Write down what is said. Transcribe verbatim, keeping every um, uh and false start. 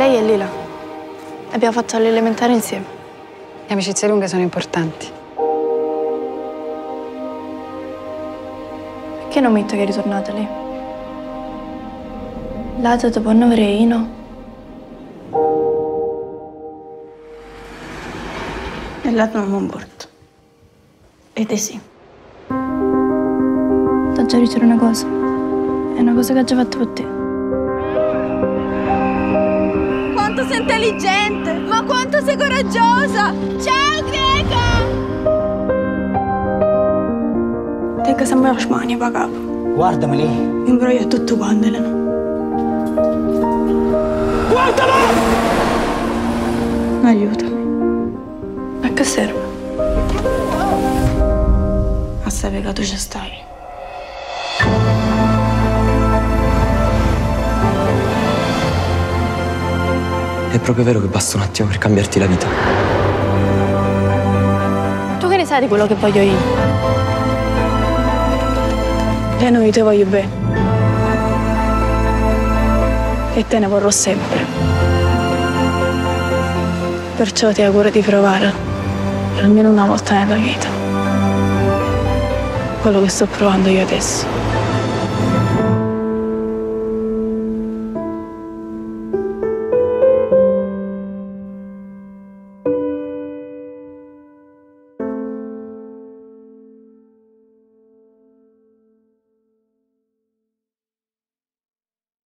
Lei è Lila. Abbiamo fatto l'elementare insieme. Le amicizie lunghe sono importanti. Perché non metto che è ritornata lì? L'altro dopo non avrei, no? E l'altro non mi importa. E te sì. T'ho già detto una cosa. È una cosa che ho già fatto per te. Quanto sei intelligente! Ma quanto sei coraggiosa! Ciao, Greca! Te che sembra smani, pa capo. Guardami lì. Mi imbroglio tutto quanto, Elena. Guardalo! Aiutami. A che serve? A sapere che tu ci stai. È proprio vero che basta un attimo per cambiarti la vita. Tu che ne sai di quello che voglio io? E noi te voglio bene. E te ne vorrò sempre. Perciò ti auguro di provare, almeno una volta nella vita, quello che sto provando io adesso.